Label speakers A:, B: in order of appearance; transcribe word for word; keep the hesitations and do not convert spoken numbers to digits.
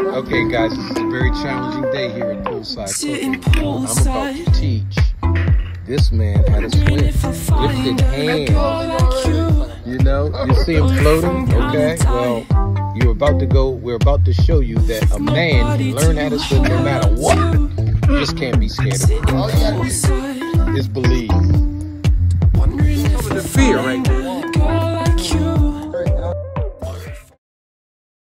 A: Okay, guys, this is a very challenging day here at Poolside Cooking. I'm about to teach this man how to swim. Lifted hands. You know, you see him floating? Okay, well, you're about to go, we're about to show you that a man can learn how to swim no matter what. You just can't be scared of it. All you gotta do is believe.